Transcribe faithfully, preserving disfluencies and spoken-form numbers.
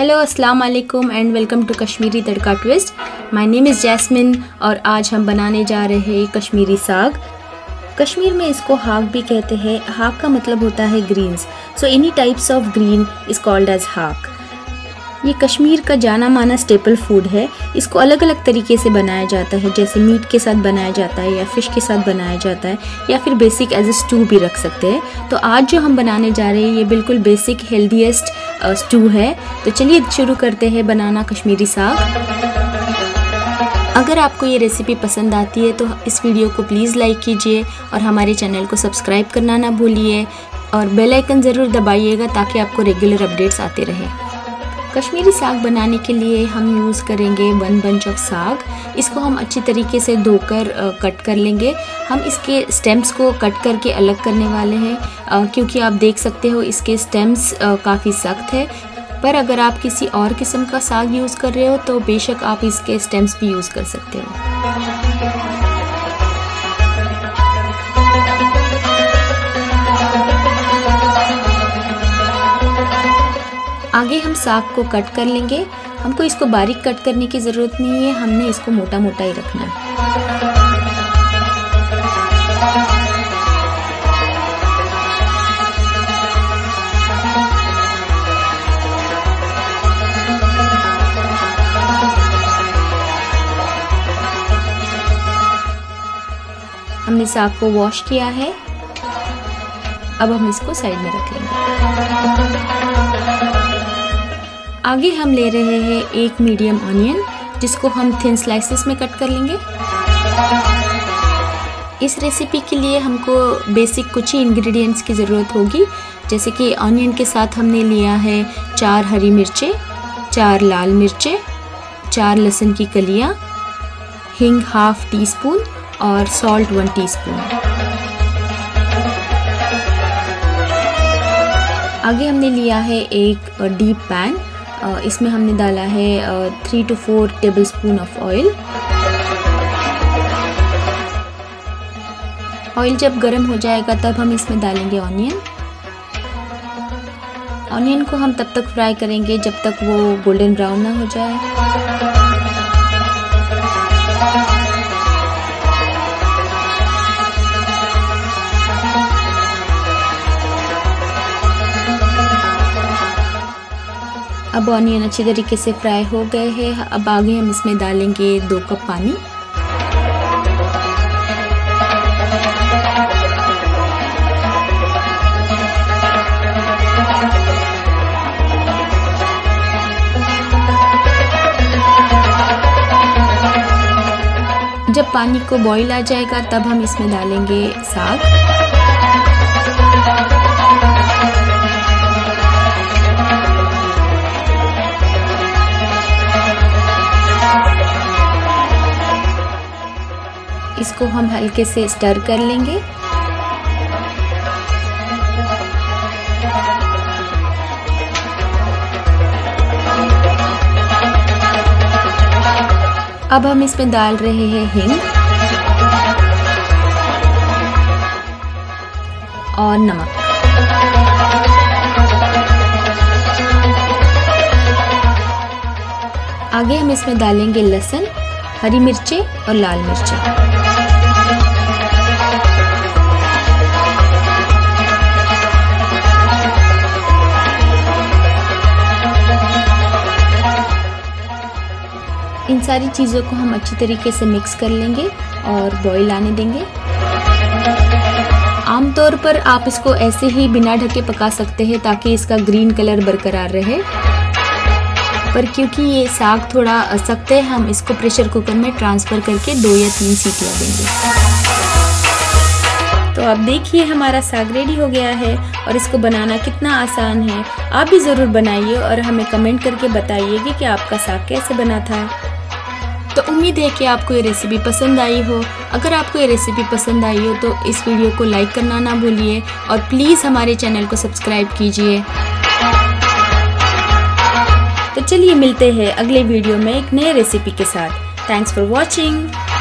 Hello अस्सलाम वालेकुम and welcome to Kashmiri tadka twist. My name is Jasmine और आज हम बनाने जा रहे हैं कश्मीरी साग। कश्मीर में इसको हाक भी कहते हैं। हाक का मतलब होता है greens, so any types of green is called as haak. ये कश्मीर का जाना माना स्टेपल फूड है। इसको अलग अलग तरीके से बनाया जाता है, जैसे मीट के साथ बनाया जाता है या फ़िश के साथ बनाया जाता है या फिर बेसिक एज ए स्टू भी रख सकते हैं। तो आज जो हम बनाने जा रहे हैं ये बिल्कुल बेसिक हेल्दीएस्ट स्टू है। तो चलिए शुरू करते हैं बनाना कश्मीरी साग। अगर आपको ये रेसिपी पसंद आती है तो इस वीडियो को प्लीज़ लाइक कीजिए और हमारे चैनल को सब्सक्राइब करना ना भूलिए और बेल आइकन ज़रूर दबाइएगा ताकि आपको रेगुलर अपडेट्स आते रहें। कश्मीरी साग बनाने के लिए हम यूज़ करेंगे वन बंच ऑफ साग। इसको हम अच्छी तरीके से धोकर कट कर लेंगे। हम इसके स्टेम्स को कट करके अलग करने वाले हैं, आ, क्योंकि आप देख सकते हो इसके स्टेम्स काफ़ी सख्त है। पर अगर आप किसी और किस्म का साग यूज़ कर रहे हो तो बेशक आप इसके स्टेम्स भी यूज़ कर सकते हो। आगे हम साग को कट कर लेंगे। हमको इसको बारीक कट करने की ज़रूरत नहीं है, हमने इसको मोटा मोटा ही रखना है। हमने साग को वॉश किया है। अब हम इसको साइड में रख लेंगे। आगे हम ले रहे हैं एक मीडियम ऑनियन, जिसको हम थिन स्लाइसेस में कट कर लेंगे। इस रेसिपी के लिए हमको बेसिक कुछ ही इंग्रेडिएंट्स की ज़रूरत होगी, जैसे कि ऑनियन के साथ हमने लिया है चार हरी मिर्चें, चार लाल मिर्चें, चार लहसुन की कलियाँ, हिंग हाफ टी स्पून और सॉल्ट वन टीस्पून। आगे हमने लिया है एक डीप पैन। इसमें हमने डाला है three two four tablespoon of oil. Oil जब गर्म हो जाएगा तब हम इसमें डालेंगे ऑनियन। ऑनियन को हम तब तक फ्राई करेंगे जब तक वो गोल्डन ब्राउन ना हो जाए। अब ऑनियन अच्छी तरीके से फ्राई हो गए हैं। अब आगे हम इसमें डालेंगे दो कप पानी। जब पानी को बॉईल आ जाएगा तब हम इसमें डालेंगे साग। इसको हम हल्के से स्टर कर लेंगे। अब हम इसमें डाल रहे हैं हिंग और नमक। आगे हम इसमें डालेंगे लहसुन, हरी मिर्चें और लाल मिर्चें। इन सारी चीज़ों को हम अच्छी तरीके से मिक्स कर लेंगे और बॉईल आने देंगे। आमतौर पर आप इसको ऐसे ही बिना ढके पका सकते हैं ताकि इसका ग्रीन कलर बरकरार रहे, पर क्योंकि ये साग थोड़ा सख्त है हम इसको प्रेशर कुकर में ट्रांसफ़र करके दो या तीन सीटियाँ देंगे। तो अब देखिए हमारा साग रेडी हो गया है और इसको बनाना कितना आसान है। आप भी ज़रूर बनाइए और हमें कमेंट करके बताइए कि आपका साग कैसे बना था। तो उम्मीद है कि आपको ये रेसिपी पसंद आई हो। अगर आपको ये रेसिपी पसंद आई हो तो इस वीडियो को लाइक करना ना भूलिए और प्लीज़ हमारे चैनल को सब्सक्राइब कीजिए। तो चलिए मिलते हैं अगले वीडियो में एक नए रेसिपी के साथ। Thanks for watching.